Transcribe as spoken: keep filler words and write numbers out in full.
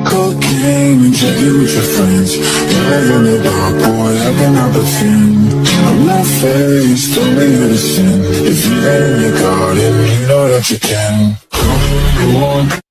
cocaine and drinking with your friends. Yeah, in the dark, boy, I cannot pretend. I'm not faced, only here to sin. If you ain't in your garden, you know that you can. Come on.